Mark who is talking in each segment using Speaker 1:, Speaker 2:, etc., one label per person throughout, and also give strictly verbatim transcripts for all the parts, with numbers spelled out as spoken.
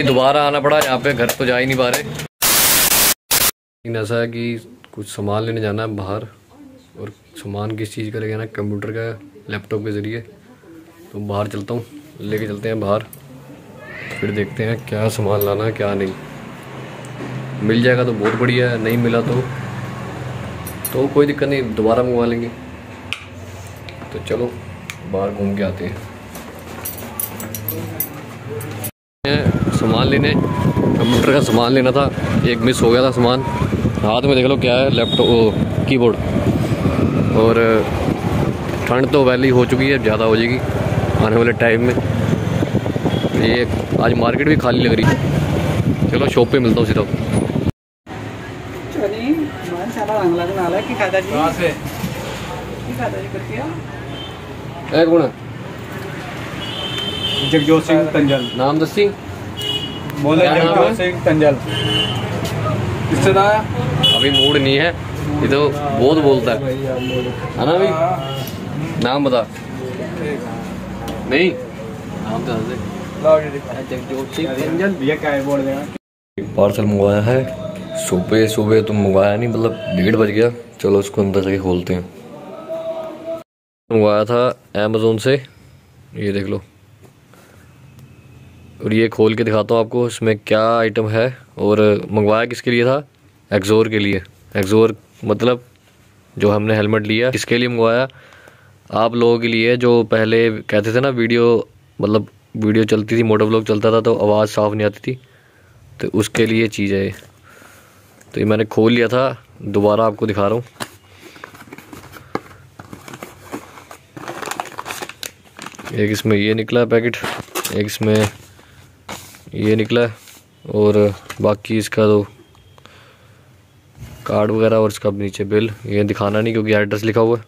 Speaker 1: दोबारा आना पड़ा यहाँ पे, घर तो जा ही नहीं पा रहे। ऐसा है कि कुछ सामान लेने जाना है बाहर, और सामान किस चीज़ का लेके जाना है, कंप्यूटर का, लैपटॉप के ज़रिए। तो बाहर चलता हूँ, लेके चलते हैं बाहर, फिर देखते हैं क्या सामान लाना है क्या नहीं। मिल जाएगा तो बहुत बढ़िया है, नहीं मिला तो तो कोई दिक्कत नहीं, दोबारा मंगवा लेंगे। तो चलो बाहर घूम के आते हैं। सामान लेने, कंप्यूटर का सामान लेना था, एक मिस हो गया था सामान। हाथ में देख लो क्या है, लैपटॉप, कीबोर्ड। और ठंड तो पहले ही हो चुकी है, ज़्यादा हो जाएगी आने वाले टाइम में। ये आज मार्केट भी खाली लग रही है। चलो शॉप पे मिलता हूँ सीधा।
Speaker 2: जगजोत सिंह तंजल
Speaker 1: नाम दसी
Speaker 2: बोले, जगजोत सिंह तंजल। किससे आया?
Speaker 1: अभी मूड नहीं है, ये तो बहुत बोलता है है ना भाई? नाम बता। नहीं नाम तो जगजोत सिंह तंजल।
Speaker 2: भैया क्या है बोल देगा।
Speaker 1: पार्सल मंगवाया है सुबह सुबह, तो मंगवाया नहीं, मतलब डेढ़ बज गया। चलो उसको अंदर जाके खोलते हैं। मंगवाया था अमेज़ोन से, ये देख लो। और ये खोल के दिखाता हूँ आपको इसमें क्या आइटम है। और मंगवाया किसके लिए था? एक्सोर के लिए। एक्सोर मतलब जो हमने हेलमेट लिया, किसके लिए मंगवाया? आप लोगों के लिए जो पहले कहते थे ना, वीडियो मतलब वीडियो चलती थी, मोटो व्लॉग चलता था तो आवाज़ साफ़ नहीं आती थी, तो उसके लिए चीज़ है ये। तो ये मैंने खोल लिया था, दोबारा आपको दिखा रहा हूँ। एक इसमें ये निकला है पैकेट, एक इसमें ये निकला है, और बाकी इसका तो कार्ड वगैरह और इसका नीचे बिल। ये दिखाना नहीं क्योंकि एड्रेस लिखा हुआ है।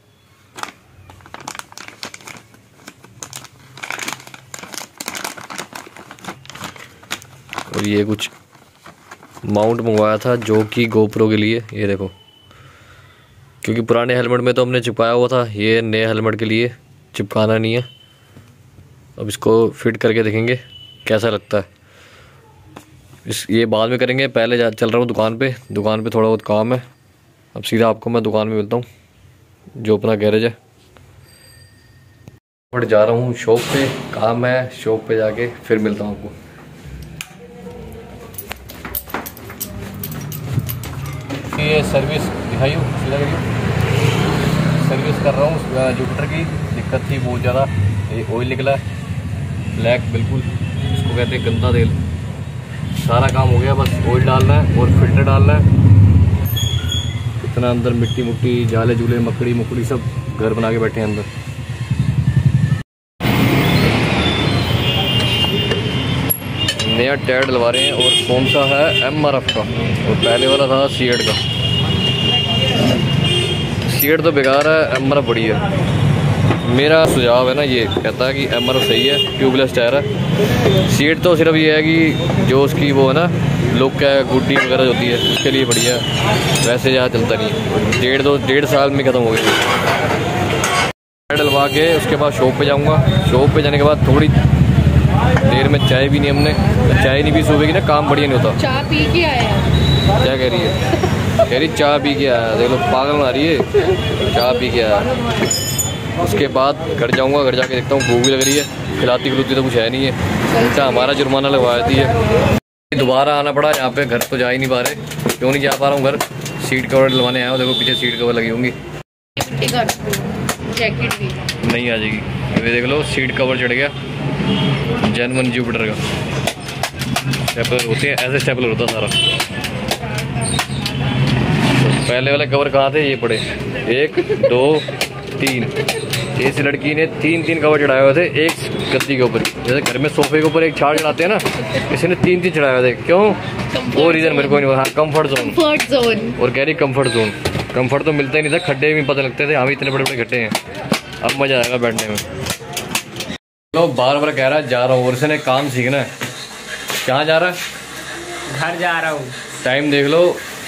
Speaker 1: और ये कुछ माउंट मंगवाया था जो कि गोप्रो के लिए, ये देखो। क्योंकि पुराने हेलमेट में तो हमने चिपकाया हुआ था, ये नए हेलमेट के लिए चिपकाना नहीं है। अब इसको फिट करके देखेंगे कैसा लगता है। इस ये बाद में करेंगे, पहले जा चल रहा हूँ दुकान पे। दुकान पे थोड़ा बहुत काम है। अब सीधा आपको मैं दुकान में मिलता हूँ, जो अपना गैरेज है। बट जा रहा हूँ शॉप पे, काम है, शॉप पे जाके फिर मिलता हूँ आपको। ये सर्विस दिखाई हो, सीधा करिए। सर्विस कर रहा हूँ जुपिटर की, दिक्कत थी बहुत ज़्यादा। ये ऑयल निकला ब्लैक, बिल्कुल इसको कहते हैं गंदा तेल। सारा काम हो गया, बस ऑयल डालना है और फिल्टर डालना है। इतना अंदर मिट्टी मुट्टी, जाले जूले, मकड़ी मुकड़ी सब घर बना के बैठे हैं अंदर। नया टायर डलवा रहे हैं, और कौन सा है? एम आर एफ का, और पहले वाला था सीएट का। सीएट तो बेकार है, एम आर एफ बढ़िया है। मेरा सुझाव है ना, ये कहता है कि एम आर एफ सही है, ट्यूबलेस टायर है। सीएट तो सिर्फ ये है कि जो उसकी वो है ना लुक है, गुड्डी वगैरह होती है, उसके लिए बढ़िया है। वैसे यहाँ चलता नहीं है, डेढ़ दो डेढ़ साल में ख़त्म हो गई। डलवा के उसके बाद शॉप पे जाऊँगा। शॉप पे जाने के बाद थोड़ी देर में चाय भी नहीं, हमने तो चाय नहीं भी सुबह की ना, काम बढ़िया नहीं होता।
Speaker 3: चाय पी के आया?
Speaker 1: क्या कह रही है? कह रही चाय पी के आया। देख लो पागल आ रही है, चाय पी के आया। उसके बाद घर जाऊंगा, घर जाके देखता हूँ भूख भी लग रही है, खिलाती खिलती तो कुछ है नहीं है, उल्टा हमारा जुर्माना लगवा देती है। दोबारा आना पड़ा यहाँ पे, घर तो जा ही नहीं पा रहे। क्यों नहीं जा पा रहा हूँ घर? सीट कवर डलवाने आया हूँ, देखो पीछे सीट कवर लगी होंगी।
Speaker 3: जैकेट भी
Speaker 1: नहीं आ जाएगी। अभी देख लो सीट कवर चढ़ गया, जेनवन जुपिटर का। स्टेपलर होते हैं, ऐसे स्टेपलर होता सारा। तो पहले वाले कवर कहाँ थे? ये पड़े, एक दो तीन। इस लड़की ने तीन तीन कवर चढ़ाए हुए थे एक गद्दी के ऊपर। जैसे घर में सोफे के ऊपर एक छाड़ चढ़ाते हैं ना, किसी ने तीन तीन चढ़ाए हुए थे। क्यों? वो रीज़न मेरे को नहीं। हाँ, कम्फर्ट जोन।
Speaker 3: Comfort zone.
Speaker 1: और कह रही कम्फर्ट जोन। कम्फर्ट तो मिलता ही नहीं था, खड्डे भी पता लगते थे। हाँ, इतने बड़े बड़े खड्डे हैं। अब मज़ा आएगा बैठने में। लो बार बार कह रहा है जा रहा हूँ, और इसने काम सीखना है। कहाँ जा रहा है?
Speaker 2: घर जा रहा हूँ।
Speaker 1: टाइम देख लो,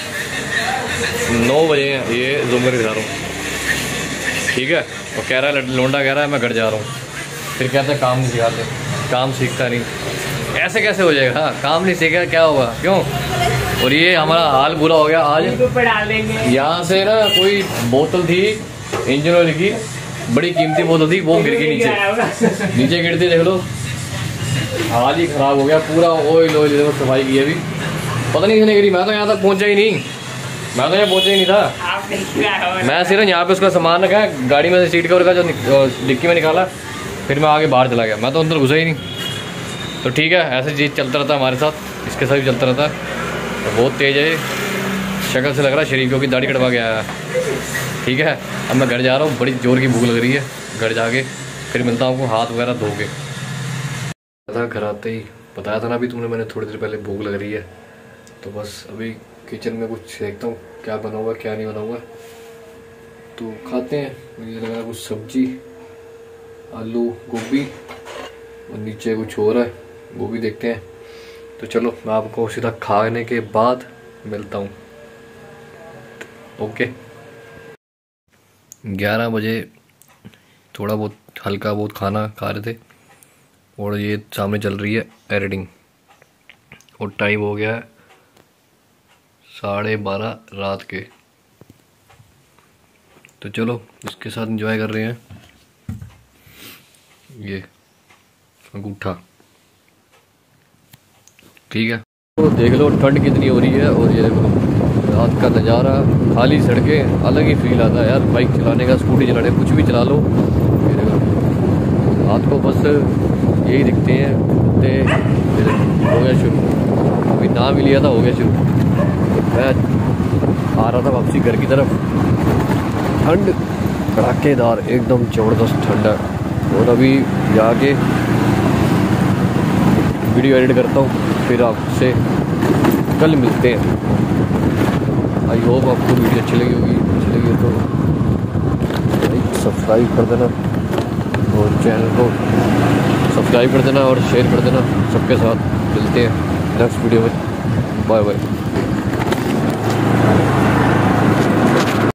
Speaker 1: नौ बजे हैं। ये जूम करके जा रहा हूँ, ठीक है। और कह रहा है, लोंडा कह रहा है मैं घर जा रहा हूँ। फिर कहते हैं काम नहीं सिखाते, काम सीखता नहीं। ऐसे कैसे हो जाएगा? काम नहीं सीखा क्या होगा? क्यों? और ये हमारा हाल बुरा हो गया आज। यहाँ से ना कोई बोतल थी इंजन ऑयल की, बड़ी कीमती बोतल थी, वो गिर गई नीचे। नीचे गिरती देख लो, हाल ही खराब हो गया पूरा। ऑयल ऑयल देखो, सफाई की अभी पता नहीं किसने गिरी। मैं तो यहाँ तक पहुँचा ही नहीं, मैं तो यहाँ पहुँचा ही नहीं था। मैं सिर्फ यहाँ पे उसका सामान रखा है, गाड़ी में से सीट कवर का जो डिक्की में निकाला, फिर मैं आगे बाहर चला गया, मैं तो अंदर घुसा ही नहीं। तो ठीक है, ऐसे चीज़ चलता रहता है हमारे साथ, इसके साथ भी चलता रहता है। तो बहुत तेज़ है, शक्ल से लग रहा है शरीफों की दाढ़ी कटवा के आया है। ठीक है, अब मैं घर जा रहा हूँ, बड़ी जोर की भूख लग रही है। घर जाके फिर मिलता हूँ आपको हाथ वगैरह धो के। पता घर आते ही बताया था ना अभी तुमने, मैंने थोड़ी देर पहले भूख लग रही है। तो बस अभी किचन में कुछ देखता हूँ क्या बना हुआ क्या नहीं बना हुआ, तो खाते हैं। मुझे लग रहा है कुछ सब्जी, आलू गोभी, और नीचे कुछ और है वो भी देखते हैं। तो चलो मैं आपको सीधा खाने के बाद मिलता हूँ। ओके, ग्यारह बजे थोड़ा बहुत हल्का बहुत खाना खा रहे थे, और ये सामने चल रही है एडिटिंग, और टाइम हो गया है साढ़े बारह रात के। तो चलो इसके साथ एंजॉय कर रहे हैं। ये अंगूठा, ठीक है। तो देख लो ठंड कितनी हो रही है, और ये देखो रात का नज़ारा, खाली सड़कें, अलग ही फील आता है यार बाइक चलाने का, स्कूटी चलाने, कुछ भी चला लो। ये देखो रात को बस यही दिखते हैं कुत्ते। हो गया शुरू, अभी नाम ही लिया था, हो गया शुरू। मैं आ रहा था वापसी घर की तरफ, ठंड कड़ाकेदार एकदम ज़बरदस्त ठंड है। और अभी जाके वीडियो एडिट करता हूँ, फिर आपसे कल मिलते हैं। आई होप आपको वीडियो अच्छी लगी होगी, अच्छी लगी तो लाइक सब्सक्राइब कर देना, और चैनल को सब्सक्राइब कर देना और शेयर कर देना सबके साथ। मिलते हैं नेक्स्ट वीडियो में, बाय बाय।